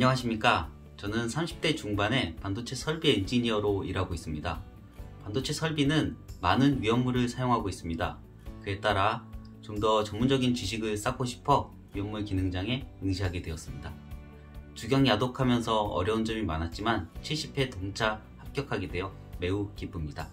안녕하십니까. 저는 30대 중반의 반도체 설비 엔지니어로 일하고 있습니다. 반도체 설비는 많은 위험물을 사용하고 있습니다. 그에 따라 좀 더 전문적인 지식을 쌓고 싶어 위험물 기능장에 응시하게 되었습니다. 주경 야독하면서 어려운 점이 많았지만 70회 동차 합격하게 되어 매우 기쁩니다.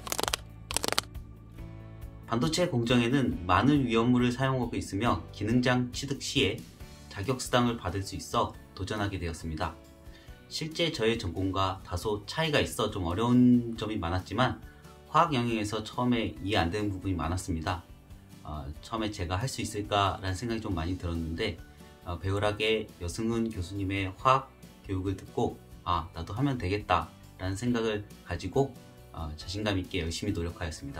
반도체 공정에는 많은 위험물을 사용하고 있으며 기능장 취득 시에 자격수당을 받을 수 있어 도전하게 되었습니다. 실제 저의 전공과 다소 차이가 있어 좀 어려운 점이 많았지만 화학 영역에서 처음에 이해 안 되는 부분이 많았습니다. 처음에 제가 할 수 있을까라는 생각이 좀 많이 들었는데 배우락의 여승훈 교수님의 화학 교육을 듣고 나도 하면 되겠다 라는 생각을 가지고 자신감 있게 열심히 노력하였습니다.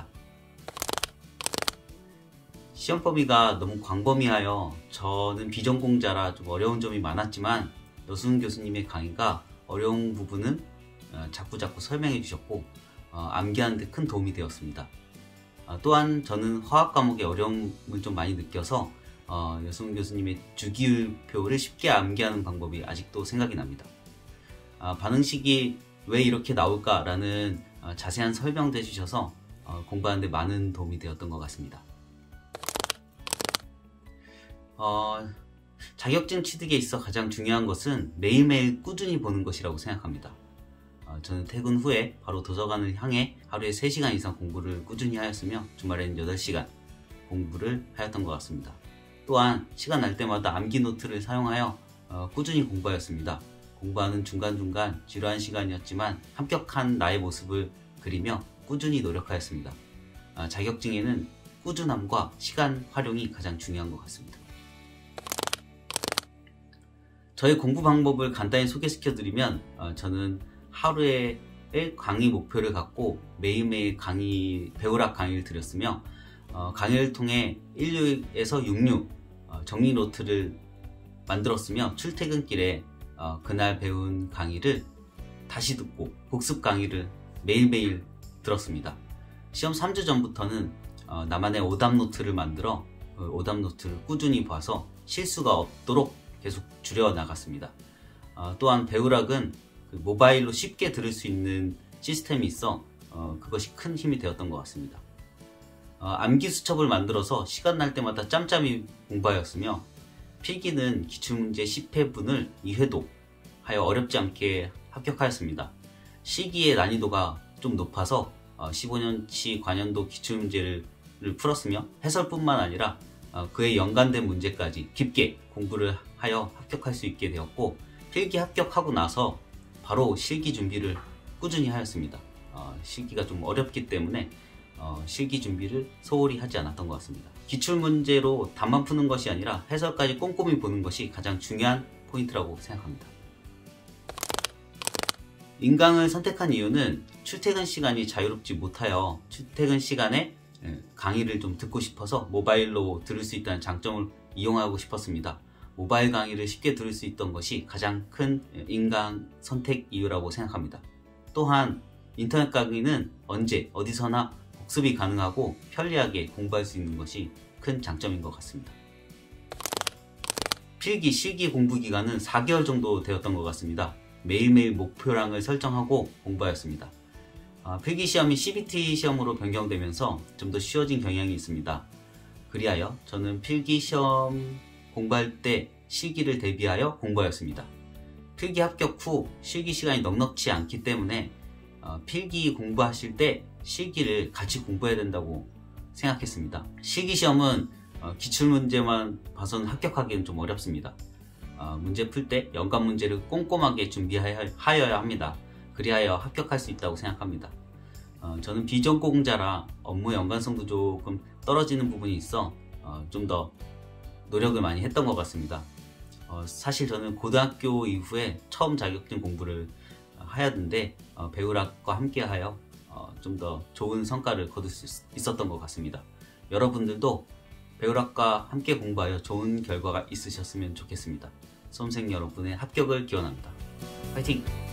시험 범위가 너무 광범위하여 저는 비전공자라 좀 어려운 점이 많았지만 여승훈 교수님의 강의가 어려운 부분은 자꾸자꾸 설명해 주셨고 암기하는 데 큰 도움이 되었습니다. 또한 저는 화학 과목의 어려움을 좀 많이 느껴서 여승훈 교수님의 주기율표를 쉽게 암기하는 방법이 아직도 생각이 납니다. 반응식이 왜 이렇게 나올까라는 자세한 설명도 해주셔서 공부하는 데 많은 도움이 되었던 것 같습니다. 자격증 취득에 있어 가장 중요한 것은 매일매일 꾸준히 보는 것이라고 생각합니다. 저는 퇴근 후에 바로 도서관을 향해 하루에 3시간 이상 공부를 꾸준히 하였으며 주말에는 8시간 공부를 하였던 것 같습니다. 또한 시간 날 때마다 암기 노트를 사용하여 꾸준히 공부하였습니다. 공부하는 중간중간 지루한 시간이었지만 합격한 나의 모습을 그리며 꾸준히 노력하였습니다. 자격증에는 꾸준함과 시간 활용이 가장 중요한 것 같습니다. 저의 공부 방법을 간단히 소개시켜드리면 저는 하루에 강의 목표를 갖고 매일매일 배우락 강의를 드렸으며 강의를 통해 16에서 66 정리 노트를 만들었으며 출퇴근길에 그날 배운 강의를 다시 듣고 복습 강의를 매일매일 들었습니다. 시험 3주 전부터는 나만의 오답 노트를 만들어 오답 노트를 꾸준히 봐서 실수가 없도록 계속 줄여 나갔습니다. 또한 배우락은 모바일로 쉽게 들을 수 있는 시스템이 있어 그것이 큰 힘이 되었던 것 같습니다. 암기 수첩을 만들어서 시간 날 때마다 짬짬이 공부하였으며 필기는 기출문제 10회분을 2회독 하여 어렵지 않게 합격하였습니다. 실기의 난이도가 좀 높아서 15년치 관연도 기출문제를 풀었으며 해설뿐만 아니라 그에 연관된 문제까지 깊게 공부를 하여 합격할 수 있게 되었고 필기 합격하고 나서 바로 실기 준비를 꾸준히 하였습니다. 실기가 좀 어렵기 때문에 실기 준비를 소홀히 하지 않았던 것 같습니다. 기출문제로 답만 푸는 것이 아니라 해설까지 꼼꼼히 보는 것이 가장 중요한 포인트라고 생각합니다. 인강을 선택한 이유는 출퇴근 시간이 자유롭지 못하여 출퇴근 시간에 강의를 좀 듣고 싶어서 모바일로 들을 수 있다는 장점을 이용하고 싶었습니다. 모바일 강의를 쉽게 들을 수 있던 것이 가장 큰 인강 선택 이유라고 생각합니다. 또한 인터넷 강의는 언제 어디서나 복습이 가능하고 편리하게 공부할 수 있는 것이 큰 장점인 것 같습니다. 필기, 실기 공부 기간은 4개월 정도 되었던 것 같습니다. 매일매일 목표량을 설정하고 공부하였습니다. 필기 시험이 CBT 시험으로 변경되면서 좀 더 쉬워진 경향이 있습니다. 그리하여 저는 필기 시험 공부할 때 실기를 대비하여 공부하였습니다. 필기 합격 후 실기 시간이 넉넉지 않기 때문에 필기 공부하실 때 실기를 같이 공부해야 된다고 생각했습니다. 실기 시험은 기출문제만 봐서는 합격하기는 좀 어렵습니다. 문제 풀 때 연관 문제를 꼼꼼하게 준비하여야 합니다. 그리하여 합격할 수 있다고 생각합니다. 저는 비전공자라 업무 연관성도 조금 떨어지는 부분이 있어 좀 더 노력을 많이 했던 것 같습니다. 사실 저는 고등학교 이후에 처음 자격증 공부를 하였는데 배우락과 함께 하여 좀 더 좋은 성과를 거둘 수 있었던 것 같습니다. 여러분들도 배우락과 함께 공부하여 좋은 결과가 있으셨으면 좋겠습니다. 수험생 여러분의 합격을 기원합니다. 화이팅!